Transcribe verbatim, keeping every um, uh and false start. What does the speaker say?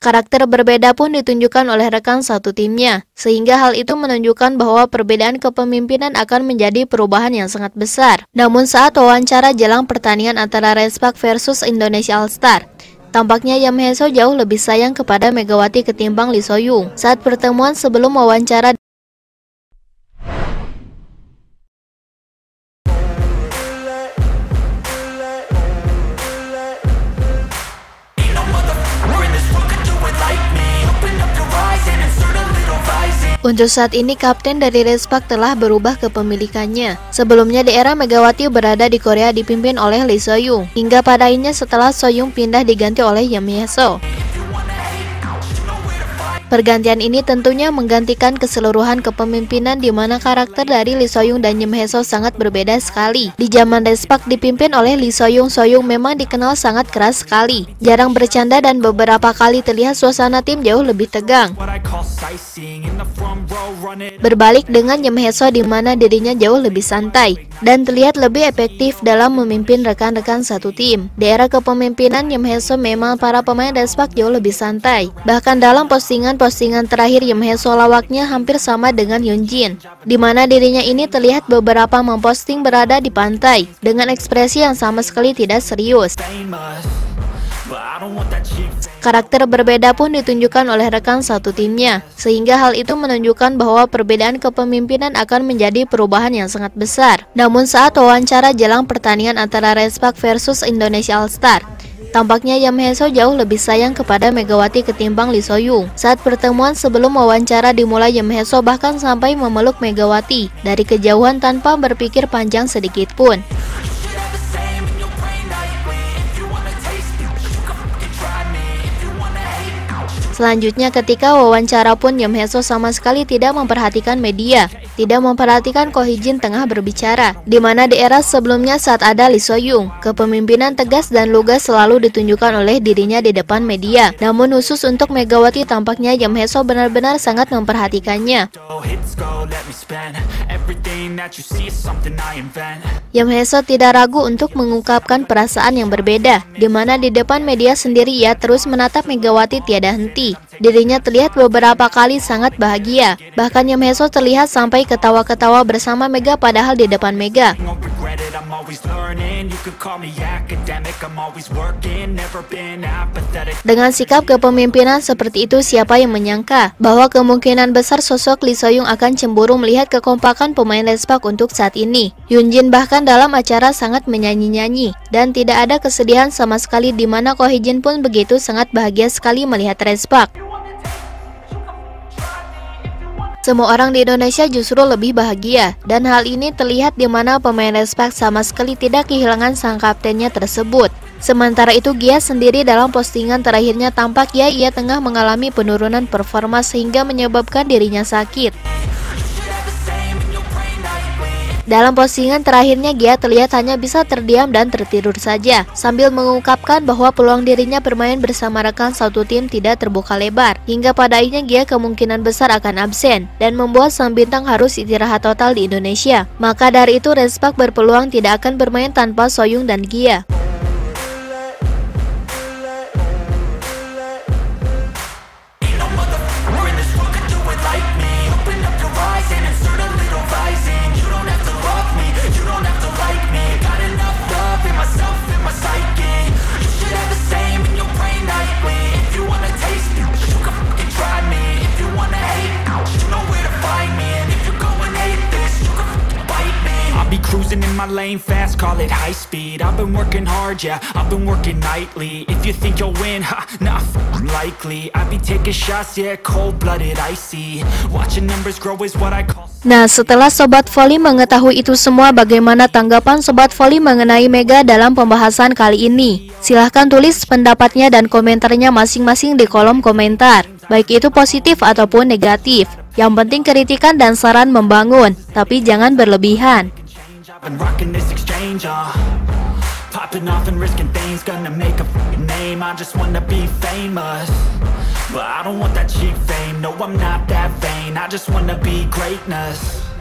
Karakter berbeda pun ditunjukkan oleh rekan satu timnya, sehingga hal itu menunjukkan bahwa perbedaan kepemimpinan akan menjadi perubahan yang sangat besar. Namun saat wawancara jelang pertandingan antara Respak versus Indonesia All Star, tampaknya Yam Hye-so jauh lebih sayang kepada Megawati ketimbang Lee So-young. Saat pertemuan sebelum wawancara Untuk saat ini, kapten dari Respak telah berubah kepemilikannya. Sebelumnya di era Megawati berada di Korea dipimpin oleh Lee So-young, hingga pada akhirnya setelah So-young pindah diganti oleh Yam Hye-so. Pergantian ini tentunya menggantikan keseluruhan kepemimpinan di mana karakter dari Lee So-young dan Yam Hye-so sangat berbeda sekali. Di zaman Respak dipimpin oleh Lee So-young, So-young memang dikenal sangat keras sekali, jarang bercanda dan beberapa kali terlihat suasana tim jauh lebih tegang. Berbalik dengan Yam Hye-so di mana dirinya jauh lebih santai dan terlihat lebih efektif dalam memimpin rekan-rekan satu tim. Di era kepemimpinan Yam Hye-so memang para pemain Respak jauh lebih santai. Bahkan dalam postingan-postingan terakhir Yam Hye-so lawaknya hampir sama dengan Hyunjin, di mana dirinya ini terlihat beberapa memposting berada di pantai dengan ekspresi yang sama sekali tidak serius. Karakter berbeda pun ditunjukkan oleh rekan satu timnya, sehingga hal itu menunjukkan bahwa perbedaan kepemimpinan akan menjadi perubahan yang sangat besar. Namun saat wawancara jelang pertandingan antara Respak versus Indonesia All Star, tampaknya Yam Hye-so jauh lebih sayang kepada Megawati ketimbang Lee So-young. Saat pertemuan sebelum wawancara dimulai, Yam Hye-so bahkan sampai memeluk Megawati dari kejauhan tanpa berpikir panjang sedikit pun. Selanjutnya ketika wawancara pun Yam Hye-so sama sekali tidak memperhatikan media, tidak memperhatikan Ko Hee-jin tengah berbicara, di mana di era sebelumnya saat ada Lee So-young, kepemimpinan tegas dan lugas selalu ditunjukkan oleh dirinya di depan media. Namun khusus untuk Megawati tampaknya Yam Hye-so benar-benar sangat memperhatikannya. Yam Hye-so tidak ragu untuk mengungkapkan perasaan yang berbeda, di mana di depan media sendiri ia terus menatap Megawati tiada henti. Dirinya terlihat beberapa kali sangat bahagia. Bahkan Yam Hye-so terlihat sampai ketawa-ketawa bersama Mega padahal di depan Mega. Dengan sikap kepemimpinan seperti itu, siapa yang menyangka bahwa kemungkinan besar sosok Lee So-young akan cemburu melihat kekompakan pemain Respak untuk saat ini. Hyunjin bahkan dalam acara sangat menyanyi-nyanyi dan tidak ada kesedihan sama sekali, di mana Ko Hee-jin pun begitu sangat bahagia sekali melihat Respak. Semua orang di Indonesia justru lebih bahagia, dan hal ini terlihat di mana pemain Respak sama sekali tidak kehilangan sang kaptennya tersebut. Sementara itu Gia sendiri dalam postingan terakhirnya tampak ya ia tengah mengalami penurunan performa sehingga menyebabkan dirinya sakit. Dalam postingan terakhirnya Gia terlihat hanya bisa terdiam dan tertidur saja, sambil mengungkapkan bahwa peluang dirinya bermain bersama rekan satu tim tidak terbuka lebar, hingga pada akhirnya Gia kemungkinan besar akan absen dan membuat sang bintang harus istirahat total di Indonesia. Maka dari itu Respak berpeluang tidak akan bermain tanpa So-young dan Gia. Cruising in my lane fast, call it high speed. I've been working hard, yeah, I've been working nightly. If you think you'll win, ha, nah, likely. I be taking shots, yeah, cold-blooded, icy. Watching numbers grow is what I call. Nah, setelah Sobat Voli mengetahui itu semua, bagaimana tanggapan Sobat Voli mengenai Mega dalam pembahasan kali ini? Silahkan tulis pendapatnya dan komentarnya masing-masing di kolom komentar, baik itu positif ataupun negatif. Yang penting kritikan dan saran membangun, tapi jangan berlebihan. Been rocking this exchange, uh popping off and risking things, gonna make a f***ing name. I just wanna be famous, but I don't want that cheap fame. No, I'm not that vain, I just wanna be greatness.